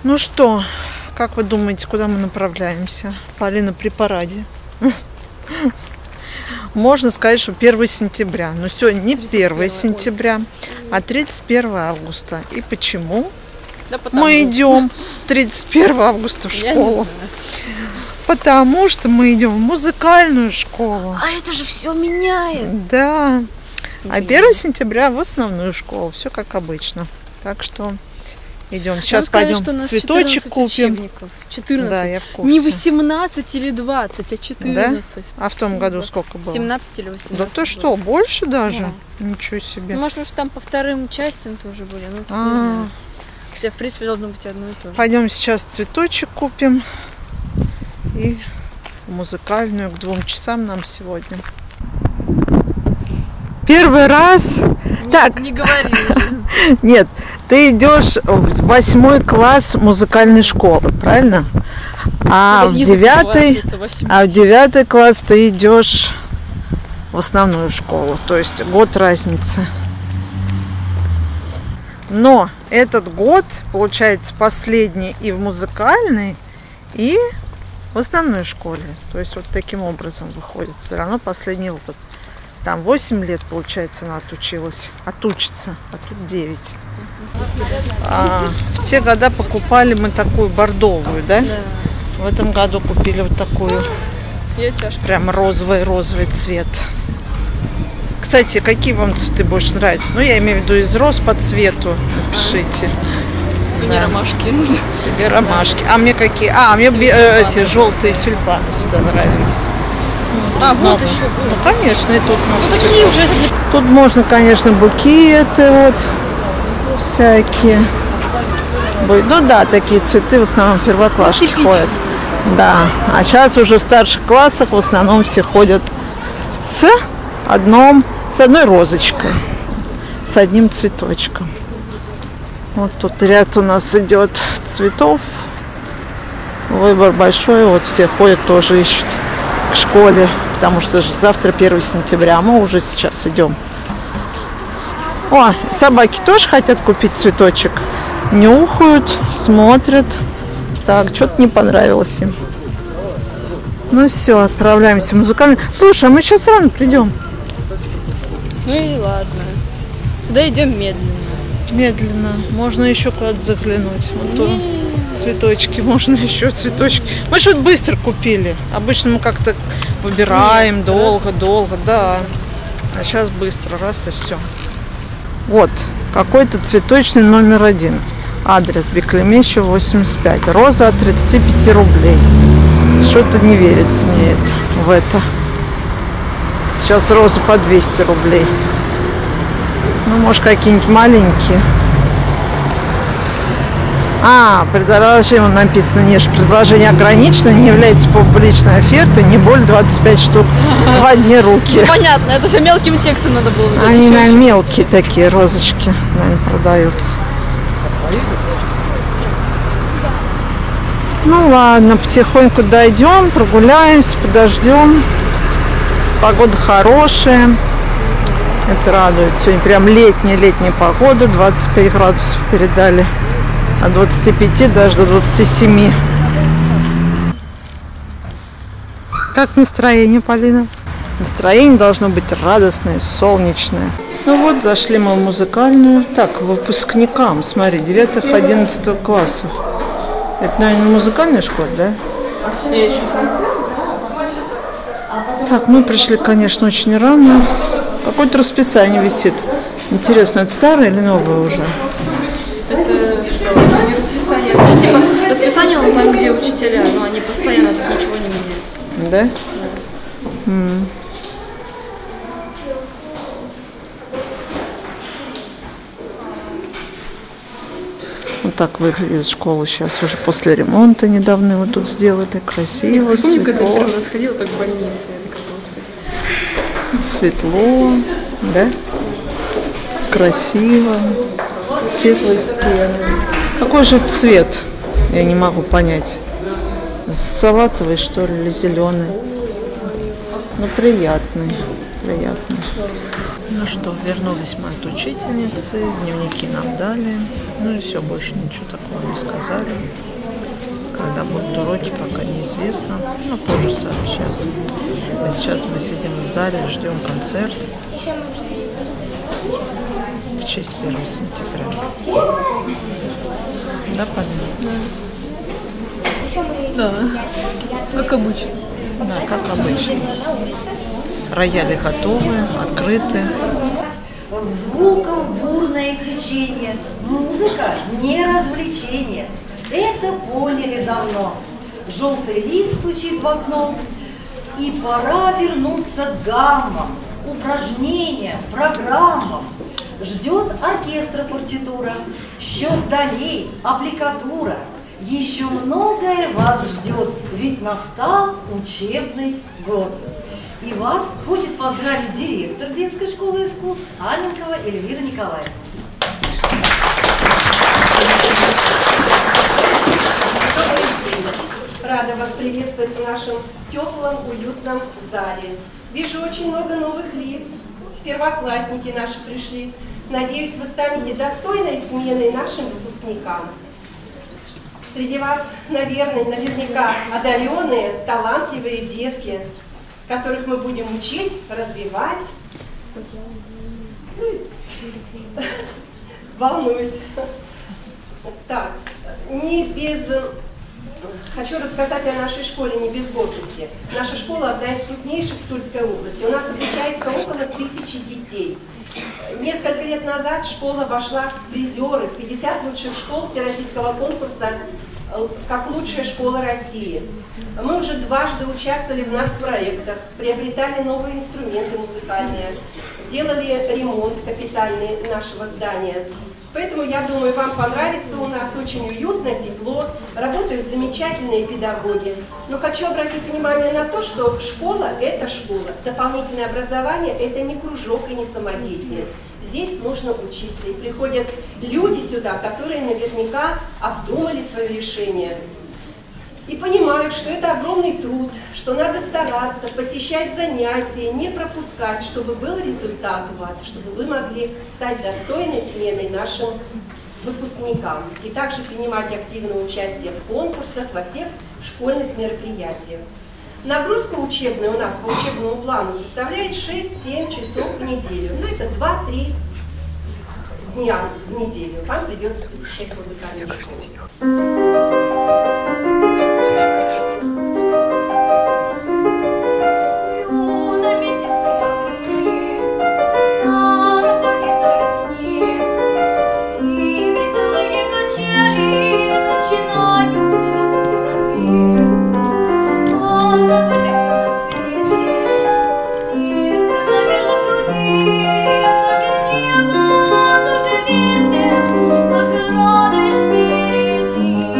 Ну что, как вы думаете, куда мы направляемся? Полина при параде. Можно сказать, что 1 сентября. Но сегодня не 1 сентября, а 31 августа. И почему? Да потому... Мы идем 31 августа в школу. Потому что мы идем в музыкальную школу. А это же все меняет. Да. А 1 сентября в основную школу. Все как обычно. Так что идем. Сейчас пойдем цветочек купим. 14. Да, я в курсе. Не 18 или 20, а 14. Да? А в том году сколько было? 17 или 18. Да ты что, больше даже? Да. Ничего себе. Ну, может, там по вторым частям тоже были. Ну, хотя, в принципе, должно быть одно и то же. Пойдем сейчас цветочек купим. И музыкальную к 2 часам нам сегодня. Первый раз. Так. Не говори уже. Нет, ты идешь в 8 класс музыкальной школы, правильно? А в 9 класс ты идешь в основную школу. То есть год разницы. Но этот год, получается, последний и в музыкальной, и в основной школе. То есть вот таким образом выходит. Все равно последний год. Там 8 лет, получается, она отучилась. Отучится, а тут 9. В те года покупали мы такую бордовую, да? Да. В этом году купили вот такую. Прям розовый цвет. Кстати, какие вам цветы больше нравятся? Ну, я имею в виду из роз по цвету. Напишите. Мне ромашки. Тебе ромашки. А мне какие? Мне эти желтые тюльпаны всегда нравились. Вот много. Еще было. Ну, конечно, и тут много такие цветов. уже. Тут можно, конечно, букеты вот всякие. Ну да, такие цветы в основном первоклашки ходят. Да. А сейчас уже в старших классах в основном все ходят с одной розочкой, с одним цветочком. Вот тут ряд у нас идет цветов. Выбор большой. Вот все ходят, тоже ищут к школе. Потому что же завтра 1 сентября, а мы уже сейчас идем. О, собаки тоже хотят купить цветочек. Нюхают, смотрят. Так, что-то не понравилось им. Ну все, отправляемся в музыкальную. Слушай, а мы сейчас рано придем. Ну и ладно. Тогда идем медленно. Медленно. Можно еще куда-то заглянуть. Вот цветочки, можно еще цветочки. Мы что-то быстро купили. Обычно мы как-то выбираем долго, да. А сейчас быстро, раз и все. Вот, какой-то цветочный номер 1. Адрес Беклемещева, 85. Роза от 35 рублей. Что-то не верится мне в это. Сейчас розы по 200 рублей. Ну, может, какие-нибудь маленькие. Предложение написано, предложение ограничено, не является публичной офертой, не более 25 штук в одни руки. Ну, понятно, это же мелким текстом надо было. Они, наверное, мелкие такие розочки, наверное, продаются. Ну ладно, потихоньку дойдем, прогуляемся, подождем. Погода хорошая. Это радует. Сегодня прям летняя погода. 25 градусов передали. От 25 даже до 27. Как настроение, Полина? Настроение должно быть радостное, солнечное. Ну вот, зашли мы в музыкальную. Так, выпускникам, смотри, 9-11 классов. Это, наверное, музыкальная школа, да? Так, мы пришли, конечно, очень рано. Какое-то расписание висит. Интересно, это старое или новое уже? Это не расписание. Это типа расписание, но там, где учителя, но они постоянно, тут ничего не меняется. Да? Вот так выглядит школа сейчас, уже после ремонта недавно его тут сделали. Красиво, светло. Когда я первый раз ходила, как в больнице. Я такая, господи. Светло, да? Красиво. Светлые стены. Какой же цвет? Я не могу понять. Салатовый, что ли, или зеленый? Ну, приятный. Ну что, вернулись мы от учительницы, дневники нам дали, ну и все, больше ничего такого не сказали. Когда будут уроки, пока неизвестно, но позже сообщат. А сейчас мы сидим в зале, ждем концерт в честь 1 сентября. Да, понятно? Да, как обычно. Да, как обычно. Рояли готовы, открыты. В звуках бурное течение, музыка не развлечение. Это поняли давно. Желтый лист стучит в окно, и пора вернуться к гаммам, упражнениям, программам. Ждет оркестра партитура, счет долей, аппликатура. Еще многое вас ждет, ведь настал учебный год. И вас хочет поздравить директор детской школы искусств Аненкова Эльвира Николаевна. Рада вас приветствовать в нашем теплом, уютном зале. Вижу очень много новых лиц. Первоклассники наши пришли. Надеюсь, вы станете достойной сменой нашим выпускникам. Среди вас, наверняка одаренные, талантливые детки, которых мы будем учить, развивать. Волнуюсь. Так, хочу рассказать о нашей школе не без гордости. Наша школа одна из крупнейших в Тульской области. У нас обучается около 1000 детей. Несколько лет назад школа вошла в призеры, в 50 лучших школ всероссийского конкурса как лучшая школа России. Мы уже дважды участвовали в нацпроектах, приобретали новые инструменты музыкальные, делали ремонт капитальный нашего здания. Поэтому, я думаю, вам понравится у нас, очень уютно, тепло, работают замечательные педагоги. Но хочу обратить внимание на то, что школа – это школа. Дополнительное образование – это не кружок и не самодеятельность. Здесь нужно учиться. И приходят люди сюда, которые наверняка обдумали свое решение. И понимают, что это огромный труд, что надо стараться, посещать занятия, не пропускать, чтобы был результат у вас, чтобы вы могли стать достойной сменой нашим выпускникам. И также принимать активное участие в конкурсах, во всех школьных мероприятиях. Нагрузка учебная у нас по учебному плану составляет 6-7 часов в неделю. Ну, это 2-3 дня в неделю. Вам придется посещать музыкальную школу. Только радость впереди.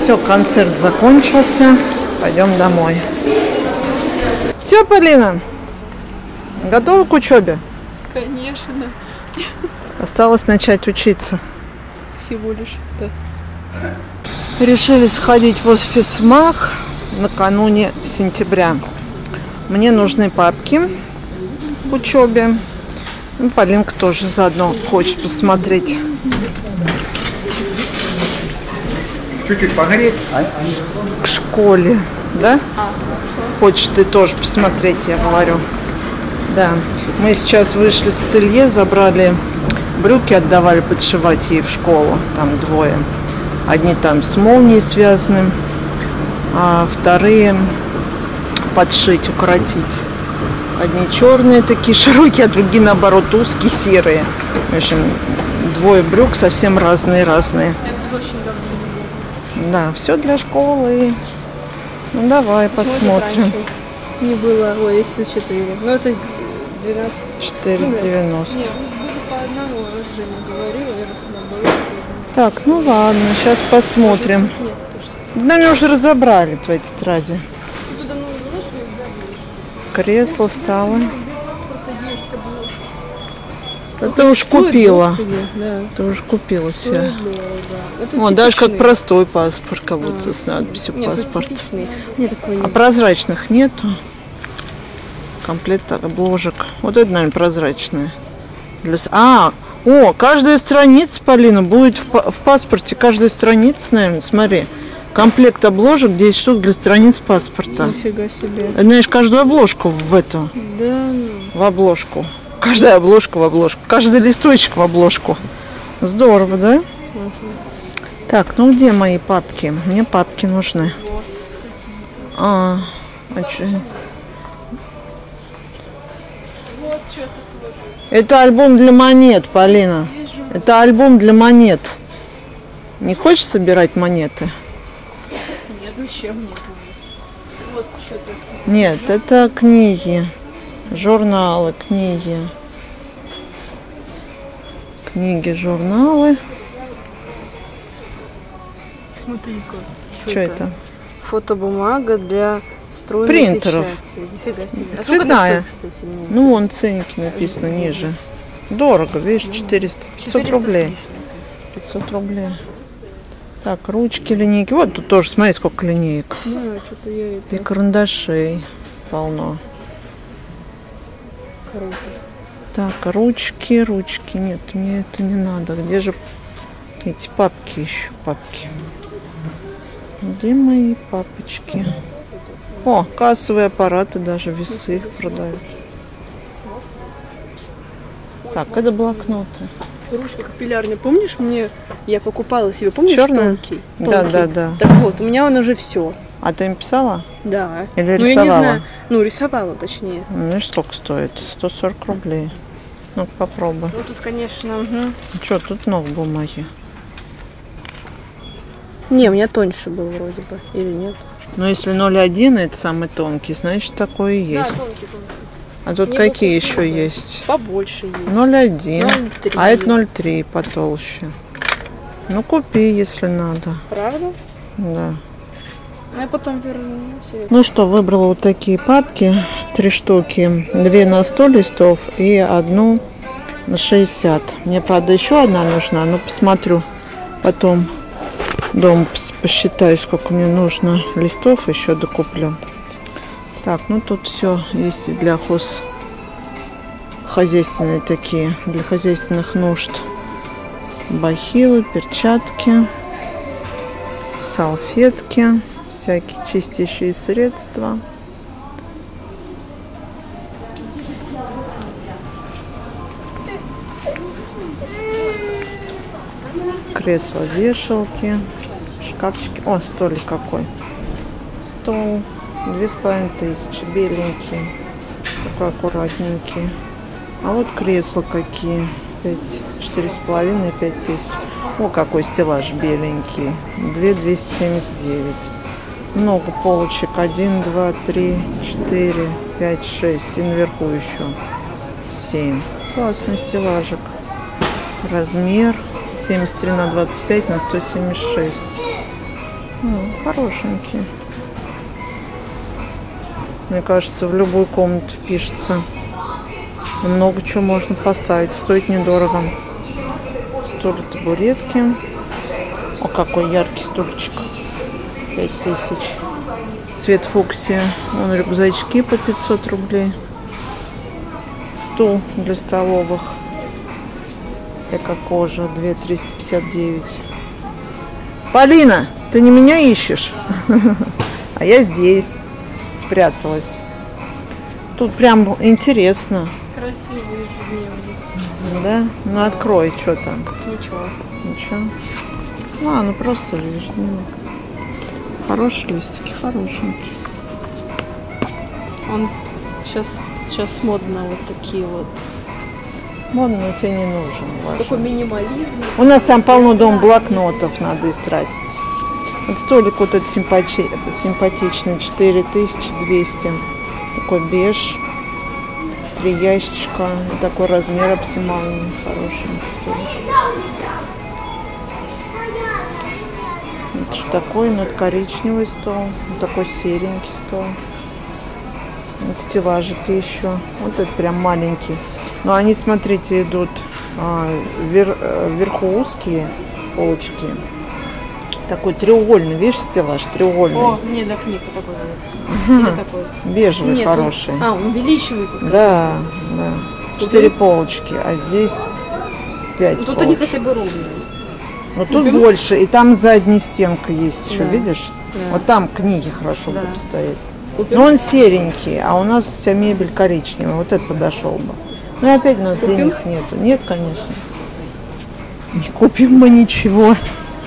Все, концерт закончился. Пойдем домой. Все, Полина? Готова к учебе? Конечно. Осталось начать учиться. Всего лишь, да. Решили сходить в офис МАХ накануне сентября. Мне нужны папки к учебе. Ну, Полинка тоже заодно хочет посмотреть. Чуть-чуть погореть. К школе, да? Хочешь ты тоже посмотреть, я говорю. Да. Мы сейчас вышли с ателье, забрали брюки, отдавали подшивать ей в школу. Там двое. Одни там с молнией связаны, а вторые подшить, укоротить. Одни черные такие широкие, а другие наоборот узкие, серые. В общем, двое брюк совсем разные. Я тут очень давно Да, все для школы. Ну давай посмотрим. не было. Ой, есть 4. Ну это 12. 4,90. Нет, по одному раз Женя говорила, я раз она была. Так, ну ладно, сейчас посмотрим. Нет, тоже. Да они уже разобрали твои тетради. Туда ну взрослые Кресло стало. паспорта есть обложки. Это уж Стоит, купила. Господи, да. Ты уже купила все. Стоит, да. Это Вот, даже как типичный. простой паспорт, как будто с надписью Нет, это паспорт. типичный. Нет, такой А нет. прозрачных нету? Комплект обложек. Вот это, наверное, прозрачная. Каждая страница, Полина, будет в паспорте. Каждая страница, наверное, смотри. Комплект обложек 10 штук для страниц паспорта. Нифига себе. Знаешь, каждую обложку в эту, Да, ну. в обложку. Каждая обложка в обложку. Каждый листочек в обложку. Здорово, да? Так, ну где мои папки? Мне папки нужны. А чё? Вот что-то Это альбом для монет, Полина. Это альбом для монет. Не хочешь собирать монеты? Нет, зачем мне? Вот что-то. Нет, это книги. Журналы, книги. Книги, журналы. Смотри-ка. Что это? Фотобумага для стройной Принтеров. печати. Нифига себе. А Цветная. сколько это стоит, кстати, мне Ну, вон ценники написано ниже. Дорого, видишь, 400, 500 рублей. 500 рублей. Так, ручки, линейки. Вот тут тоже, смотри, сколько линеек. Да, что-то я И это карандашей полно. круто. Так, ручки. Нет, мне это не надо. Где же эти папки ищу? Папки. Где мои папочки? О, кассовые аппараты, даже весы продают. Так, это блокноты. Ручка капиллярная, помнишь, я покупала себе, помнишь, Чёрная? тонкий? Да, Тонкий. да, да. Так вот, у меня он уже все. А ты им писала? Да. Или Ну, я не рисовала? знаю. Ну, рисовала, точнее. Ну, знаешь, сколько стоит? 140 рублей. Ну-ка, попробуй. Ну, тут, конечно, Что, тут много бумаги. Не, у меня тоньше был вроде бы. Или нет? Но если 0,1 это самый тонкий, значит, такое и есть. Да, тонкий. А тут Не какие вот еще есть? Побольше есть. 0,1. 0,3. А это 0,3 потолще. Ну, купи, если надо. Правда? Да. А я потом верну себе. Ну что, выбрала вот такие папки. 3 штуки. 2 на 100 листов и 1 на 60. Мне, правда, еще одна нужна, но посмотрю потом. Дома посчитаю, сколько мне нужно листов, еще докуплю. Так, ну тут все есть и для хозяйственные такие, для хозяйственных нужд. Бахилы, перчатки, салфетки, всякие чистящие средства. Кресла, вешалки, шкафчики. О, столик какой. Стол. 2500, беленький. Такой аккуратненький. А вот кресла какие. 4,5 и 5000. О, какой стеллаж беленький. 2279. Много полочек. 1, 2, 3, 4, 5, 6. И наверху еще 7. Классный стеллажик. Размер 73 на 25 на 176. Хорошенькие. Мне кажется, в любую комнату впишется. И много чего можно поставить. Стоит недорого. Стулья, табуретки. О, какой яркий стульчик. 5000. Цвет фуксия. Вон рюкзачки по 500 рублей. Стул для столовых. Эко-кожа 2359. Полина, ты не меня ищешь? А я здесь спряталась. Тут прям интересно. Красивые ежедневные. Да? Ну открой, что там. Ничего. Ничего. Ну просто же ежедневно. Хорошие листики, хорошенькие. Он сейчас модно вот такие вот. Модно, но тебе не нужен. Такой минимализм. У нас там полно дом блокнотов, надо истратить. Вот столик вот этот симпатичный, 4200. Такой беж. 3 ящичка. И такой размер оптимальный. Хороший столик. Это что такое? Ну, это коричневый стол. Вот такой серенький стол. Вот стеллажики еще. Вот это прям маленький. Но они, смотрите, идут вверху узкие полочки. Такой треугольный, видишь, стеллаж треугольный. О, не для книг вот такой. Или такой. Бежевый, Нет, хороший. он увеличивается, скажем. Да, да. 4 полочки, а здесь 5 Тут полочек. они хотя бы ровные. Но тут больше, и там задняя стенка есть еще, Да. видишь? Да. Вот там книги хорошо Да. будут стоять. Но он серенький, а у нас вся мебель коричневая. Вот это подошел бы. Ну и опять у нас денег нету. Нет, конечно. Не купим мы ничего.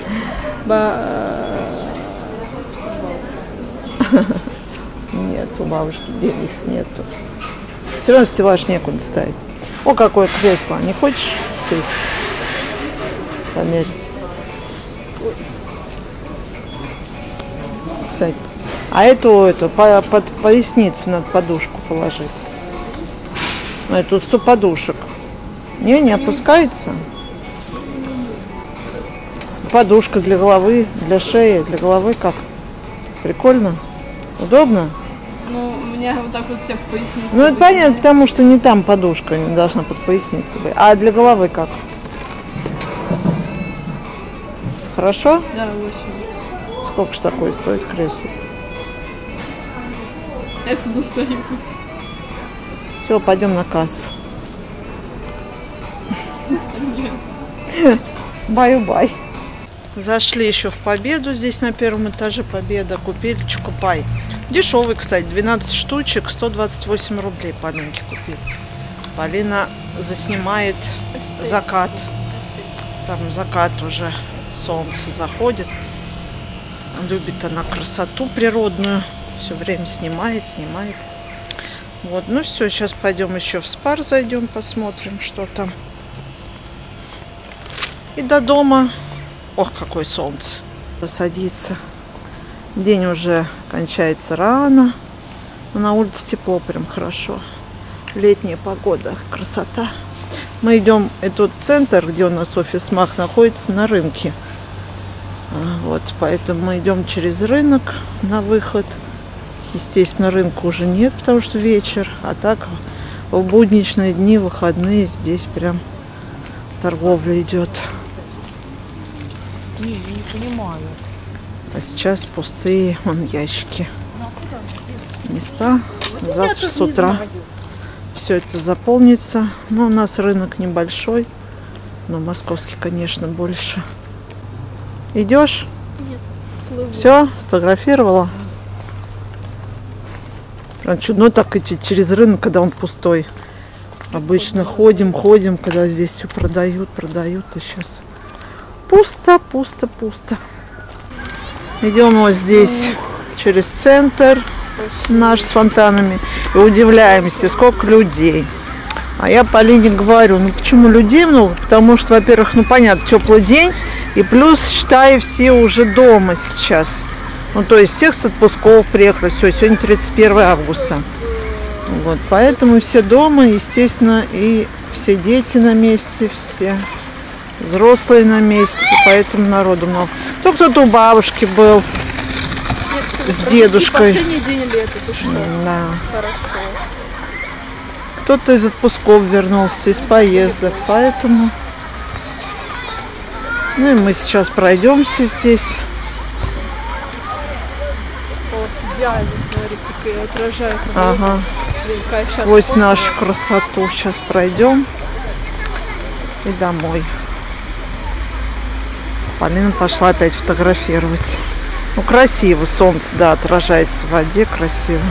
Нет, у бабушки денег нету. Все равно стеллаж некуда ставить. О, какое кресло. Не хочешь сесть? Померить. Сядь. А эту под поясницу надо подушку положить. Ну, тут 100 подушек. Не опускается. Подушка для головы, для шеи, для головы как? Прикольно? Удобно? Ну, у меня вот так вот вся поясница. Ну, это понятно, потому что не там подушка, не должна под поясницей быть. А для головы как? Хорошо? Да, очень. Сколько ж такое стоит кресло? Я тут остаюсь. Все, пойдем на кассу. Баю-бай. Зашли еще в Победу, здесь на первом этаже Победа, купили чокопай. Дешевый, кстати, 12 штучек, 128 рублей Полинке купили. Полина заснимает закат. Там закат уже, солнце заходит. Любит она красоту природную, все время снимает. Вот, ну все, сейчас пойдем еще в Спар зайдем, посмотрим, что там. И до дома. Ох, какое солнце. Садится. День уже кончается рано. Но на улице тепло, прям хорошо. Летняя погода, красота. Мы идем, этот центр, где у нас офис МАХ находится, на рынке. Вот, поэтому мы идем через рынок на выход. Естественно, рынка уже нет, потому что вечер. А так в будничные дни, выходные, здесь прям торговля идет. Не, я не понимаю. А сейчас пустые вон ящики. Места. Завтра с утра все это заполнится. Но у нас рынок небольшой. Но московский, конечно, больше. Идешь? Нет. Все, сфотографировала. Прям чудно так идти через рынок, когда он пустой. Обычно ходим, когда здесь все продают. А сейчас пусто. Идем вот здесь через центр наш с фонтанами и удивляемся, сколько людей. А я Полине говорю, ну почему людей много? Потому что, во-первых, ну понятно, теплый день, и плюс, считай, все уже дома сейчас. Ну то есть всех с отпусков приехали, все, сегодня 31 августа. Вот, поэтому все дома, естественно, и все дети на месте, все взрослые на месте, поэтому народу много. То кто-то у бабушки был, с дедушкой. Последний день лета, ты что? Да. Хорошо. Кто-то из отпусков вернулся, из поездок, поэтому... Ну и мы сейчас пройдемся здесь. О, идеально, смотри, какие отражают. Ага. Сквозь нашу красоту. Сейчас пройдем и домой. Полина пошла опять фотографировать. Ну, красиво. Солнце, да, отражается в воде. Красиво.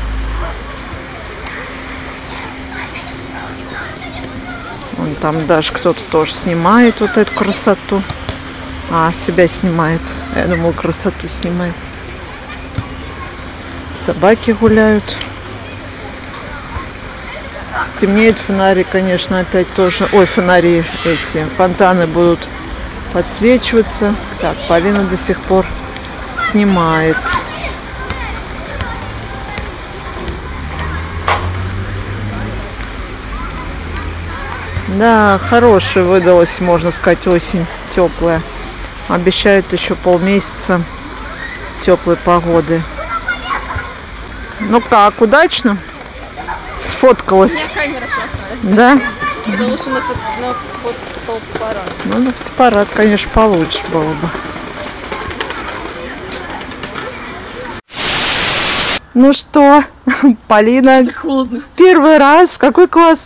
Вон там даже кто-то тоже снимает вот эту красоту. А, себя снимает. Я думала, красоту снимает. Собаки гуляют. Стемнеет, фонари, конечно, опять тоже. Ой, фонари эти, фонтаны будут подсвечиваться. Так, Полина до сих пор снимает. Да, хорошая выдалась, можно сказать, осень теплая. Обещают еще полмесяца теплой погоды. Ну как, удачно? Сфоткалась. У меня камера плохая. Да? Это лучше на фотоаппарат. Ну, на фотоаппарат, конечно, получше было бы. Ну что, Полина, Холодно. первый раз. В какой класс?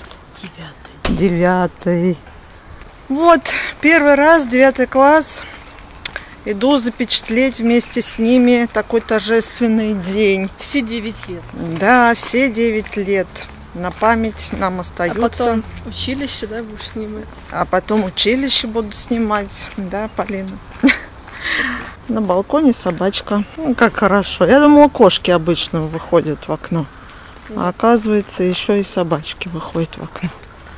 9. Вот, первый раз, 9 класс. Иду запечатлеть вместе с ними такой торжественный день. Все 9 лет. Да, все 9 лет. На память нам остаются. А потом училище, да, будешь снимать? А потом училище буду снимать. Да, Полина? На балконе собачка. Ну, как хорошо. Я думала, кошки обычно выходят в окно. А оказывается, еще и собачки выходят в окно.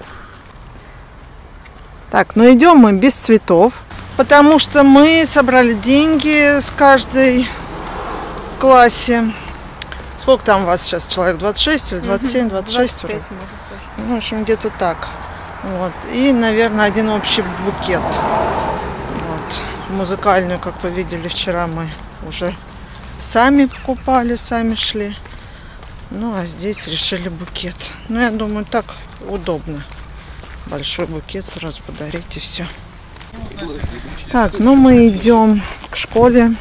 Так, ну идем мы без цветов. Потому что мы собрали деньги с каждой в классе. Сколько там у вас сейчас человек? 26 или 27, 26? 25, может быть. Ну, в общем, где-то так. Вот. И, наверное, один общий букет. Вот. Музыкальную, как вы видели, вчера мы уже сами покупали, сами шли. Ну, а здесь решили букет. Ну, я думаю, так удобно. Большой букет сразу подарить и все. Так, ну мы идем к школе.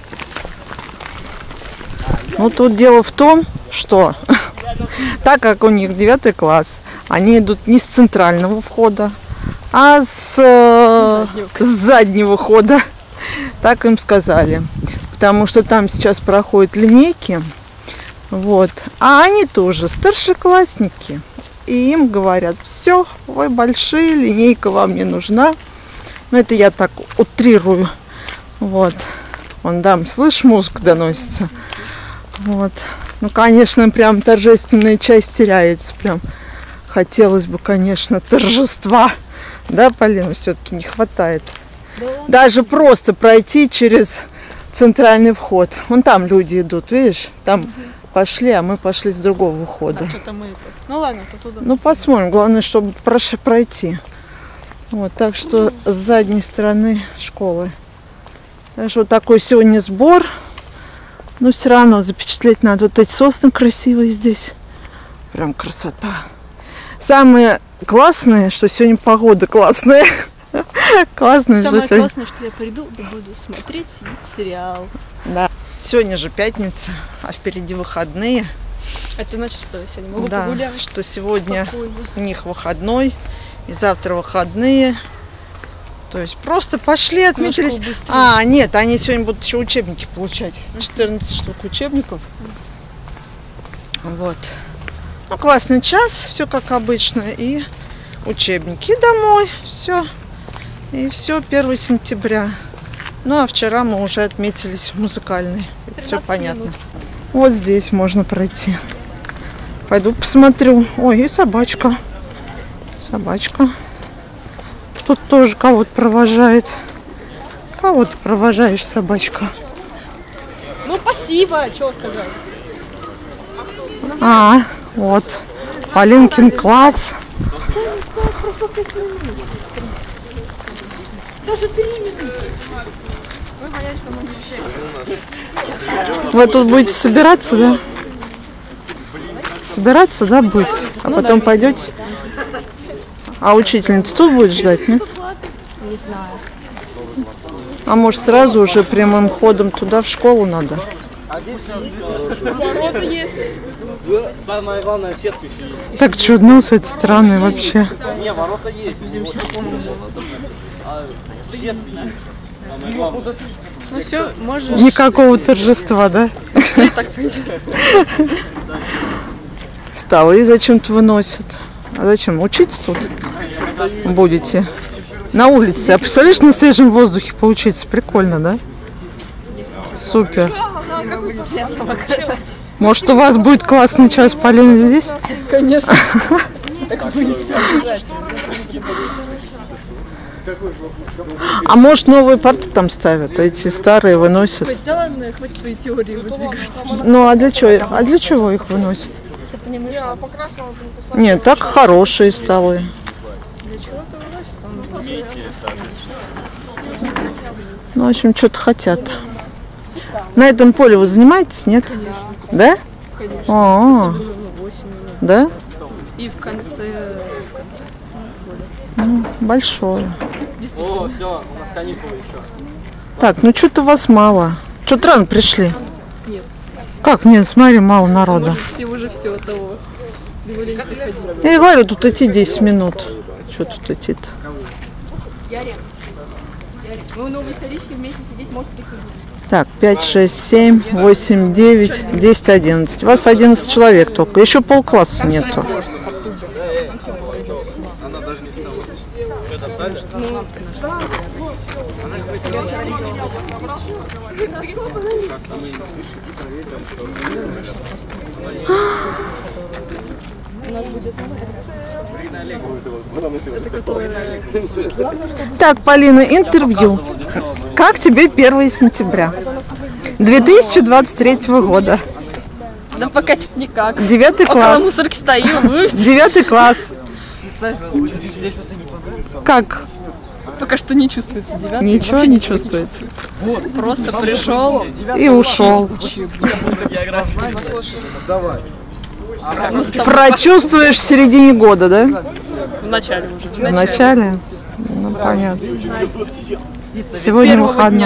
Ну, тут дело в том, что так как у них 9 класс, они идут не с центрального входа, а с заднего хода. Так им сказали. Потому что там сейчас проходят линейки. Вот. А они тоже старшеклассники. И им говорят: все, вы большие, линейка вам не нужна. Ну, это я так утрирую. Вот. Вон там, слышь, музыка доносится. Вот. Ну, конечно, прям торжественная часть теряется. Прям хотелось бы, конечно, торжества. Да, Полина, все-таки не хватает. Даже просто пройти через центральный вход. Вон там люди идут, видишь? Там пошли, а мы пошли с другого входа. А что-то мы... Ну ладно, то туда. Ну, посмотрим. Главное, чтобы пройти. Вот, так что с задней стороны школы. Так что вот такой сегодня сбор. Но все равно запечатлеть надо. Вот эти сосны красивые здесь. Прям красота. Самое классное, что сегодня погода классная. Классная. Самое классное, что я приду и буду смотреть сериал. Да. Сегодня же пятница, а впереди выходные. Это значит, что я сегодня могу Да, погулять? что сегодня Спокойно. у них выходной, и завтра выходные. То есть просто пошли, отметились. А, нет, они сегодня будут еще учебники получать. 14 штук учебников. Вот. Ну, классный час, все как обычно. И учебники, и домой. Все. И все, 1 сентября. Ну, а вчера мы уже отметились в музыкальной. Все понятно. Минут. Вот здесь можно пройти. Пойду посмотрю. Ой, и собачка. Собачка. Тут тоже кого-то провожает. Кого ты провожаешь, собачка? Ну, спасибо, чего сказать. А, вот. Полинкин класс. Даже 3 минуты. Вы тут будете собираться, да? Собираться, да, будете? А потом пойдете? А учительница тут будет ждать, нет? Не знаю. А может сразу уже прямым ходом туда в школу надо? Ворота есть. Самое главное, сетка еще есть. Так чудно с этой стороны вообще. Не, ворота есть. Будем а сетка есть. Самое главное. Ну все, можешь. Никакого торжества, да? И так пойдет. Столы зачем-то выносят. А зачем? Учиться тут будете? На улице. А представляешь, на свежем воздухе поучиться? Прикольно, да? Супер. Может, у вас будет классный час, Полина, здесь? Конечно. Так будет все обязательно. А может, новые парты там ставят, а эти старые выносят? Да ладно, хватит свои теории выдвигать. Ну, а для чего? А для чего их выносят? Нет, так хорошие столы. Для чего-то выносит, Ну, в общем, что-то хотят. На этом поле вы занимаетесь, нет? Да? конечно. А, Особенно осенью. да? И в конце. Ну, большое. Действительно. О, все, у нас каникулы еще. Так, ну что-то вас мало. Что-то рано пришли. Нет. Как? Нет, смотри, мало народа. Может, все уже все от того. Думали, не приходили. Я и говорю, тут идти 10 минут. Что тут идти-то? Мы у новой старички вместе сидеть, может, приходить. Так, 5, 6, 7, 8, 9, 10, 11. Вас 11 человек только. Еще полкласса нету. Она даже не встала. Что-то встали? Так, Полина, интервью. Как тебе 1 сентября 2023 года? Да пока что никак. 9 Около класс. мусорки стою. 9 класс. Как? Пока что не чувствуется. 9. Ничего Вообще не чувствуется. Просто пришел. И ушел. Ну, Прочувствуешь в середине года, да? в начале уже. В начале? Ну, понятно. Сегодня выходной.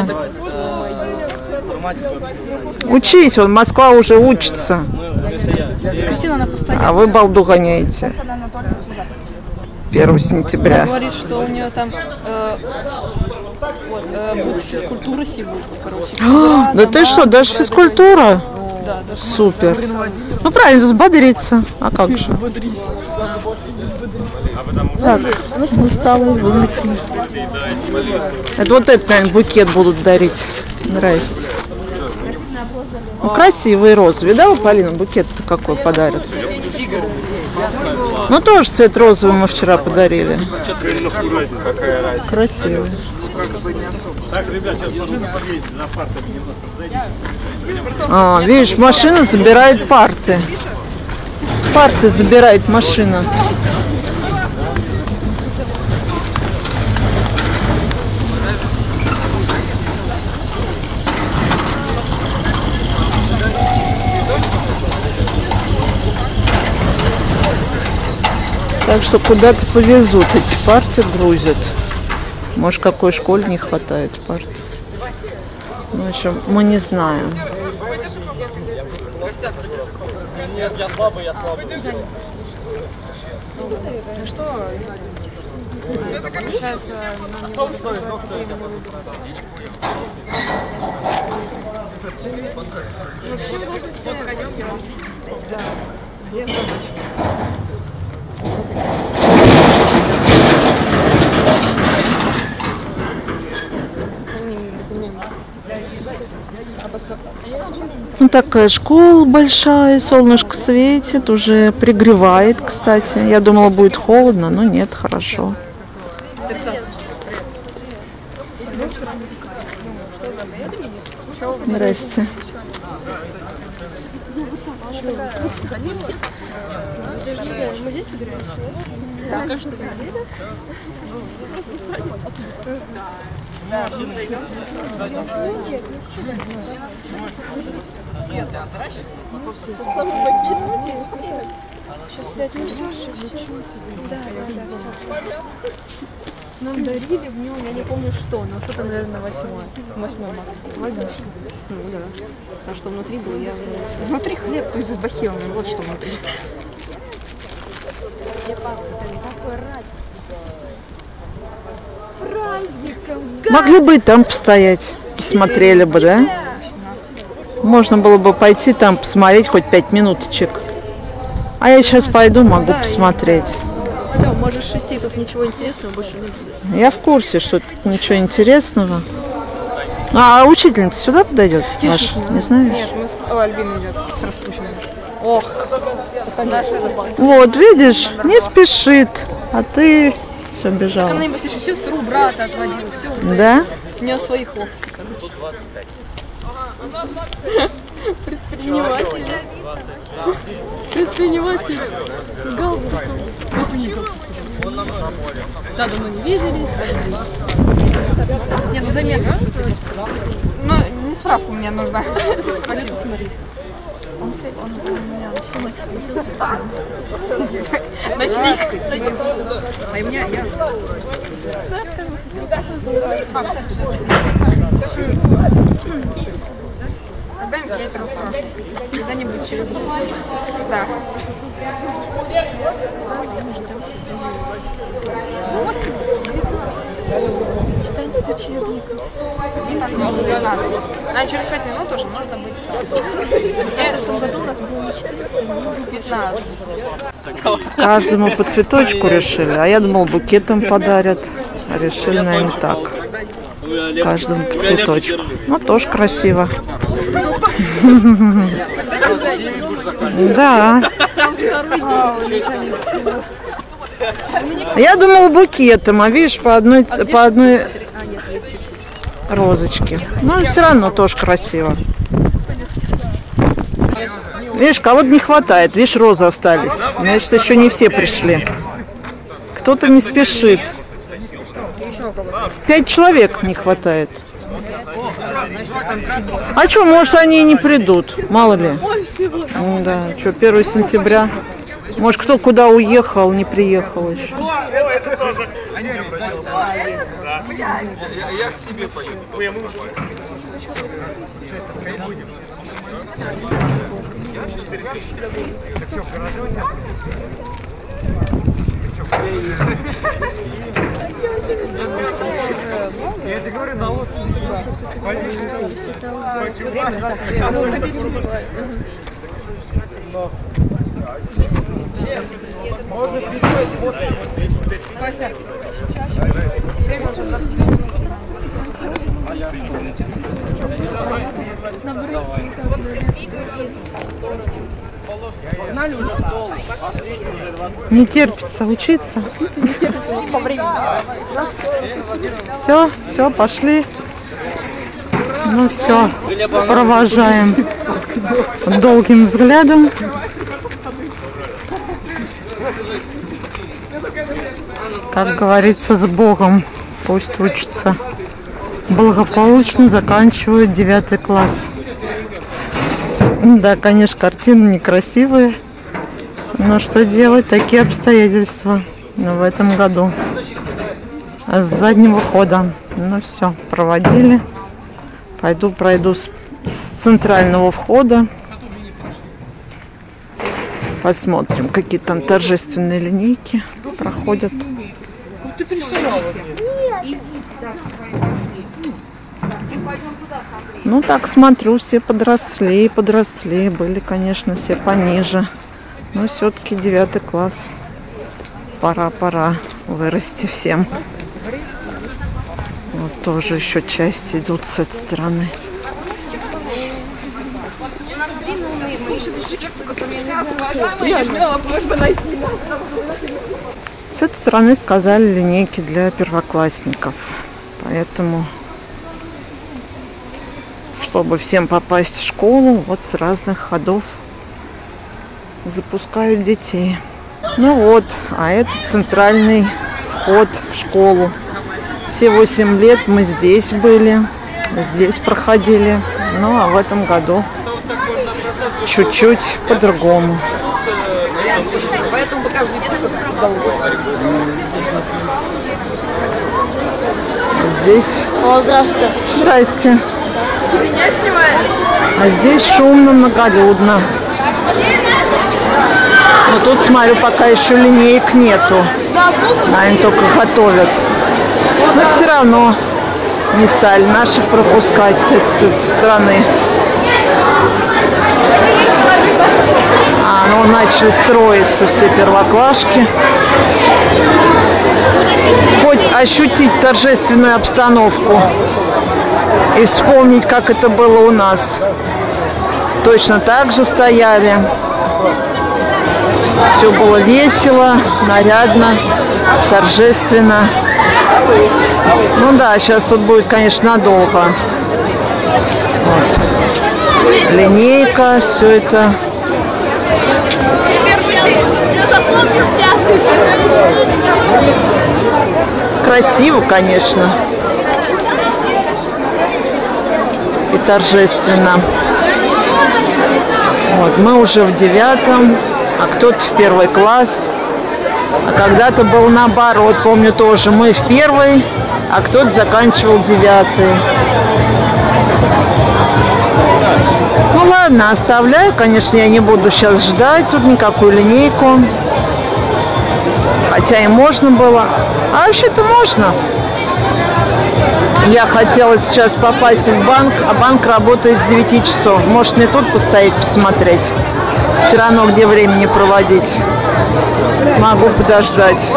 Учись, вон Москва уже учится. Кристина, она постоянно А вы балду гоняете. 1 сентября. говорит, что у нее там будет физкультура сегодня, короче. Да ты что, даже физкультура? Да, даже Супер. Ну правильно, взбодриться. А как же? Так, ну столы вынесли. Это вот этот, наверное, букет будут дарить. Здрасте. Ну, красивые розовые. Да, Полина, букет-то какой подарят? Ну, тоже цвет розовый мы вчера подарили. Красивый. А, видишь, машина забирает парты. Парты забирает машина. Так что куда-то повезут эти парты, грузят. Может, какой школе не хватает парт. Ну, в общем, мы не знаем. Нет, я слабый, я слабый. это получается. Ну, такая школа большая, солнышко светит, уже пригревает, кстати. Я думала, будет холодно, но нет, хорошо. Здрасте. Мы здесь собираемся? Да. Пока что. Нам дарили в нем, я не помню что, но что-то, наверное, 8 марта. Логично. Ну да. А что внутри было, я... Внутри хлеб, то есть с бахилами, вот что внутри. Могли бы и там постоять, посмотрели бы, да? Можно было бы пойти там посмотреть хоть 5 минуточек. А я сейчас пойду, могу посмотреть. Все, можешь идти, тут ничего интересного больше не будет. Я в курсе, что тут ничего интересного. А учительница сюда подойдет? Ваша? Не знаю. Нет, мы с Альбиной идет с распущенной. Ох, это наша запас. Вот, видишь, не спешит, а ты все бежала. Она, небось, еще сестру, брата отводила, все. Да? У нее свои хлопцы, короче. Предприниматели. Предприниматели. С галстуком. Этим не галстуком. Да, давно не виделись. Не, ну заметно. Ну, не справка мне нужна. Спасибо, смотри. Он у меня всю ночь светился. Ночник. А у меня я. А, кстати, когда-нибудь я это расскажу. Когда-нибудь через год. Да. 8, 14 учебников. и так 12. А через 5 минут уже можно быть. В том году у нас было не 14, а 15. Каждому по цветочку решили, а я думал, букетом подарят. А решили, наверное, так. Каждому по цветочку. Ну, тоже красиво. Да. Там второй день начальник. Я думала букетом, а видишь, по одной А, нет, есть чуть-чуть. розочке. Но все равно тоже красиво. Видишь, кого-то не хватает. Видишь, розы остались. Значит, еще не все пришли. Кто-то не спешит. 5 человек не хватает. А что, может, они и не придут? Мало ли. Ну, да, что, 1 сентября. Может, кто куда уехал, не приехал еще. Я к себе поеду. Я тебе говорю, на лодке. Костя, время уже 20 минут. Не терпится учиться. В смысле не терпится, у нас по времени. Все, пошли. Ну все, провожаем долгим взглядом. Как говорится, с Богом. Пусть учатся. Благополучно заканчивают 9 класс. Да, конечно, картины некрасивые. Но что делать? Такие обстоятельства в этом году. А с заднего хода. Ну все, проводили. Пойду пройду с центрального входа. Посмотрим, какие там торжественные линейки проходят. Ну так смотрю, все подросли. Были, конечно, все пониже. Но все-таки 9 класс. Пора вырасти всем. Вот тоже еще части идут с этой стороны. С этой стороны сказали линейки для первоклассников. Поэтому, чтобы всем попасть в школу, вот с разных ходов запускают детей. Ну вот, а это центральный вход в школу. Все 8 лет мы здесь были, здесь проходили. Ну, а в этом году чуть-чуть по-другому. Поэтому каждый день Здесь... О, здравствуйте. Здрасте. Ты меня снимаешь? А здесь шумно, многолюдно. Но тут, смотрю, пока еще линеек нету. Они только готовят. Но все равно не стали наших пропускать с этой стороны. Ну, начали строиться все первоклашки. Хоть ощутить торжественную обстановку и вспомнить, как это было у нас. Точно так же стояли. Все было весело, нарядно, торжественно. Ну да, сейчас тут будет, конечно, надолго. Вот. Линейка, все это. Красиво, конечно. И торжественно. Вот, мы уже в 9-м, а кто-то в 1 класс. А когда-то было наоборот, помню тоже. Мы в 1-й, а кто-то заканчивал 9-й. Ну ладно, оставляю. Конечно, я не буду сейчас ждать тут никакую линейку. Хотя и можно было. А вообще-то можно. Я хотела сейчас попасть в банк, а банк работает с 9 часов. Может, мне тут постоять, посмотреть? Все равно, где времени проводить. Могу подождать.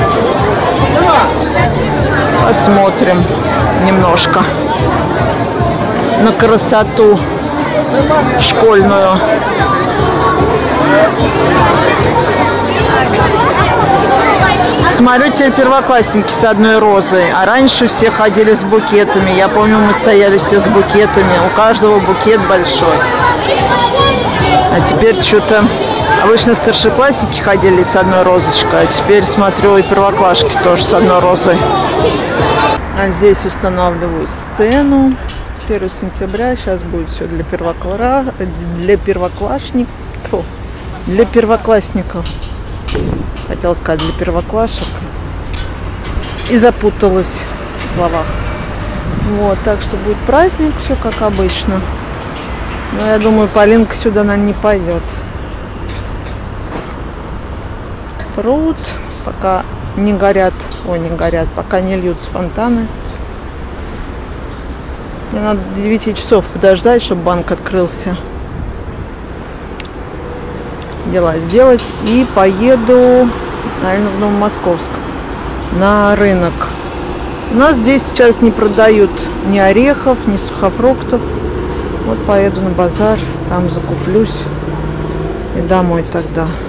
Посмотрим немножко на красоту школьную. Смотрю, теперь первоклассники с одной розой, а раньше все ходили с букетами. Я помню, мы стояли все с букетами, у каждого букет большой. А теперь что-то... Обычно старшеклассники ходили с одной розочкой, а теперь, смотрю, и первоклашки тоже с одной розой. А здесь устанавливаю сцену. 1 сентября, сейчас будет все для первоклассников. Хотела сказать для первоклашек. И запуталась в словах. Вот, так что будет праздник, все как обычно. Но я думаю, Полинка сюда, наверное, не пойдет. Пруд, пока не горят, пока не льются фонтаны. Мне надо до 9 часов подождать, чтобы банк открылся. Дела сделать. И поеду, наверное, в Новомосковск на рынок. У нас здесь сейчас не продают ни орехов, ни сухофруктов. Вот поеду на базар, там закуплюсь и домой тогда.